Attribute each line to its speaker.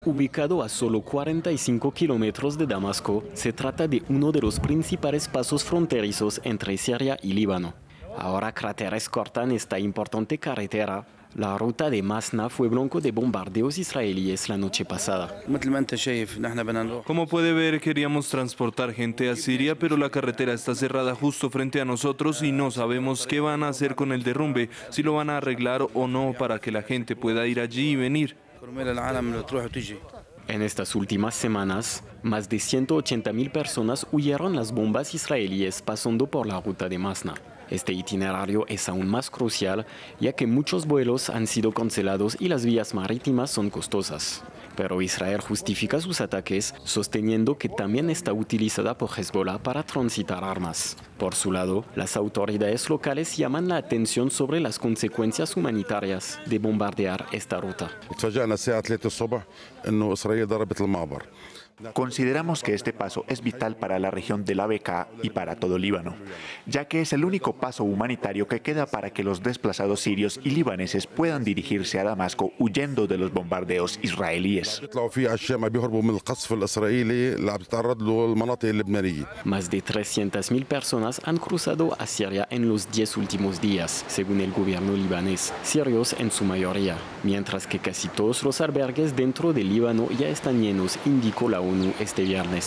Speaker 1: ubicado a solo 45 kilómetros de Damasco, se trata de uno de los principales pasos fronterizos entre Siria y Líbano. Ahora cráteres cortan esta importante carretera. La ruta de Masna fue blanco de bombardeos israelíes la noche pasada.
Speaker 2: Como puede ver, queríamos transportar gente a Siria, pero la carretera está cerrada justo frente a nosotros y no sabemos qué van a hacer con el derrumbe, si lo van a arreglar o no para que la gente pueda ir allí y venir.
Speaker 1: En estas últimas semanas, más de 180.000 personas huyeron las bombas israelíes pasando por la ruta de Masna. Este itinerario es aún más crucial, ya que muchos vuelos han sido cancelados y las vías marítimas son costosas. Pero Israel justifica sus ataques, sosteniendo que también está utilizada por Hezbollah para transitar armas. Por su lado, las autoridades locales llaman la atención sobre las consecuencias humanitarias de bombardear esta ruta.
Speaker 3: Consideramos que este paso es vital para la región del ABK y para todo Líbano, ya que es el único paso humanitario que queda para que los desplazados sirios y libaneses puedan dirigirse a Damasco huyendo de los bombardeos israelíes.
Speaker 1: Más de 300.000 personas han cruzado a Siria en los 10 últimos días, según el gobierno libanés, sirios en su mayoría, mientras que casi todos los albergues dentro del Líbano ya están llenos, indicó la ONU este viernes.